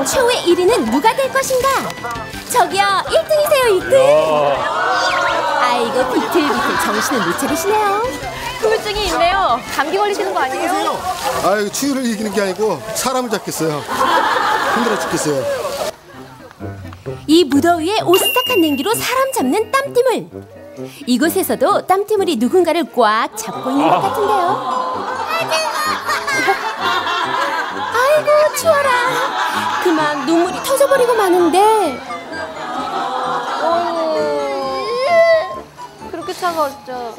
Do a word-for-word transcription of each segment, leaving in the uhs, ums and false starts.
이번 최후의 일 위는 누가 될 것인가? 저기요, 일 등이세요, 일 등. 아이고, 비틀비틀 정신을 못 차리시네요. 후유증이 있네요. 감기 걸리시는 거 아니에요? 아유, 추위를 이기는 게 아니고 사람을 잡겠어요. 힘들어 죽겠어요. 이 무더위에 오싹한 냉기로 사람 잡는 땀띠물. 이곳에서도 땀띠물이 누군가를 꽉 잡고 있는 것 같은데요. 아이고, 추워라. 그만 눈물이 터져버리고 마는데. 어... 그렇게 차가웠죠.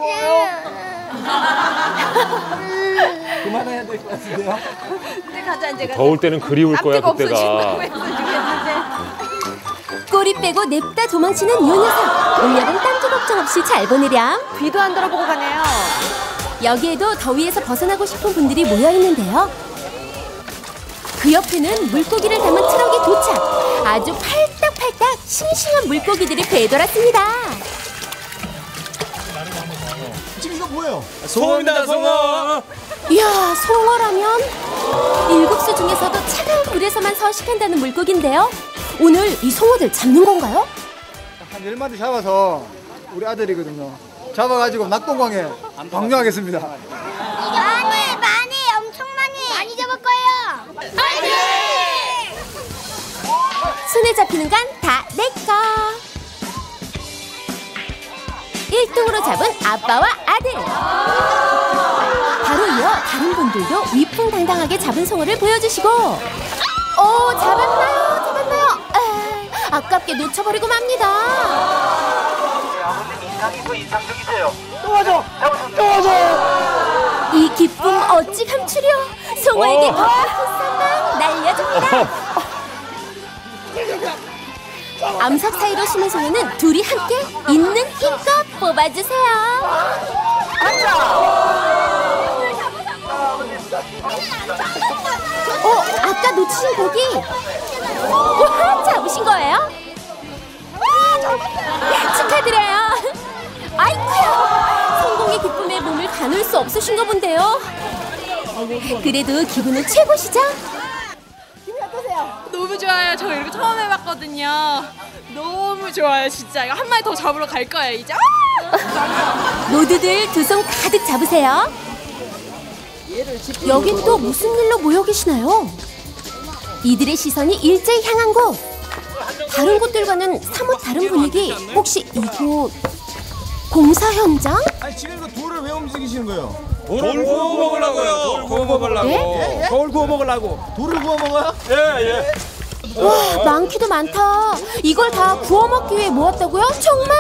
그만해야 될 것 같은데요? 이제 가자, 이제 가자. 더울 때는 그리울 거야, 그때가. 꼬리 빼고 냅다 도망치는 요 녀석. 올여름 땀도 걱정 없이 잘 보내렴. 귀도 안 들어보고 가네요. 여기에도 더위에서 벗어나고 싶은 분들이 모여있는데요. 그 옆에는 물고기를 담은 트럭이 도착. 아주 팔딱팔딱 싱싱한 물고기들이 배돌았습니다. 지금 이거 뭐예요? 송어입니다, 송어. 이야, 송어라면 일곱 수 중에서도 차가운 물에서만 서식한다는 물고기인데요. 오늘 이 송어들 잡는 건가요? 한 열 마리 잡아서 우리 아들이거든요. 잡아가지고 낙동강에 방류하겠습니다. 많이 많이 엄청 많이 많이 잡을 거예요. 파이팅! 손에 잡히는 건 다 내꺼. 일 등으로 잡은 아빠와 아들. 바로 이어 다른 분들도 위풍당당하게 잡은 송어를 보여주시고. 오, 잡았나요? 잡았나요? 아, 아깝게 놓쳐버리고 맙니다. 아버님 인상이고 인상적이세요. 또 와줘! 또 와줘! 이 기쁨 어찌 감추려. 송어에게 버섯만 날려줍니다. 암석 사이로 숨은 송어는 둘이 함께 있는 힘껏 뽑아주세요. 어, 아까 놓치신 고기. 와, 잡으신 거예요? 축하드려요. 아이쿠야, 성공의 기쁨에 몸을 가눌 수 없으신가 본데요. 그래도 기분은 최고시죠? 너무 좋아요. 저 이렇게 처음 해봤거든요. 너무 좋아요, 진짜. 이거 한 마리 더 잡으러 갈 거예요, 이제. 모두들 두 손 가득 잡으세요. 여긴 또 무슨 일로 모여 계시나요? 이들의 시선이 일제히 향한 곳. 다른 곳들과는 사뭇 다른 분위기. 혹시 이곳 공사 현장? 아니 지금 이거 돌을 왜 움직이시는 거예요? 돌 구워 먹으려고요. 돌 구워 먹으려고. 네? 돌 구워 먹으려고. 돌을 구워 먹어요? 예, 예. 와, 많기도 많다. 이걸 다 구워 먹기 위해 모았다고요? 정말?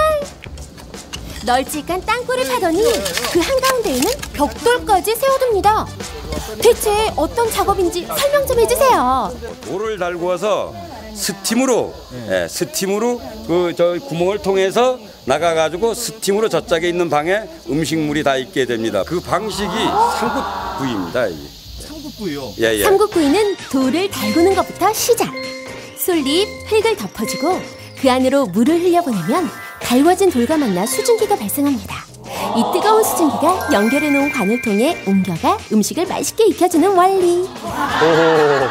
널찍한 땅굴을 파더니 그 한가운데에는 벽돌까지 세워둡니다. 대체 어떤 작업인지 설명 좀 해주세요. 돌을 달고 와서 스팀으로, 예, 스팀으로 그 저 구멍을 통해서 나가가지고 스팀으로 저짝에 있는 방에 음식물이 다 있게 됩니다. 그 방식이 삼국구이입니다. 이게. 삼국구이요? 예, 예. 삼국구이는 돌을 달구는 것부터 시작. 솔잎, 흙을 덮어주고 그 안으로 물을 흘려보내면 달궈진 돌과 만나 수증기가 발생합니다. 이 뜨거운 수증기가 연결해놓은 관을 통해 옮겨가 음식을 맛있게 익혀주는 원리. 오호.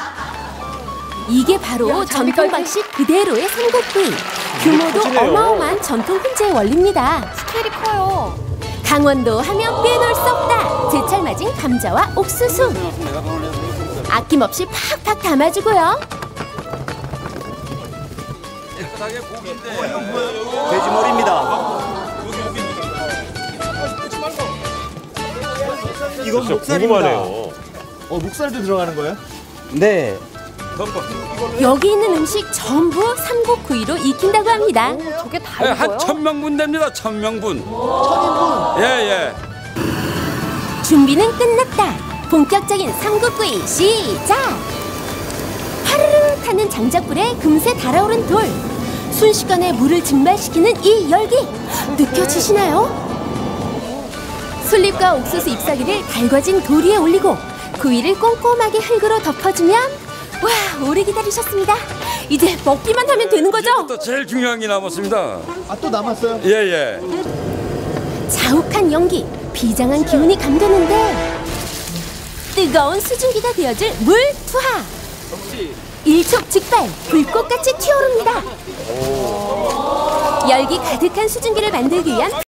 이게 바로 전통 방식 그대로의 삼국구이. 규모도 어마어마한 전통 훈제의 원리입니다. 스케일이 커요. 강원도 하면 빼놓을 수 없다. 제철 맞은 감자와 옥수수. 아낌없이 팍팍 담아주고요. 돼지머리입니다. 이건 목살입니다. 궁금하네요. 어, 목살도 들어가는 거예요? 네. 여기 있는 음식 전부 삼국구이로 익힌다고 합니다. 오, 저게 다 예, 익어요? 한 천명분 됩니다. 천명분. 천인분. 예, 예. 준비는 끝났다. 본격적인 삼국구이 시작. 파르르 타는 장작불에 금세 달아오른 돌. 순식간에 물을 증발시키는 이 열기 느껴지시나요? 솔잎과 옥수수 잎사귀를 달궈진 돌 위에 올리고 구이를 꼼꼼하게 흙으로 덮어주면 와, 오래 기다리셨습니다. 이제 먹기만 하면 되는 거죠? 또 제일 중요한 게 남았습니다. 아, 또 남았어요? 예, 예. 자욱한 연기, 비장한 기운이 감도는데 뜨거운 수증기가 되어줄 물 투하. 역시 일촉즉발 불꽃같이 튀어오릅니다. 열기 가득한 수증기를 만들기 위한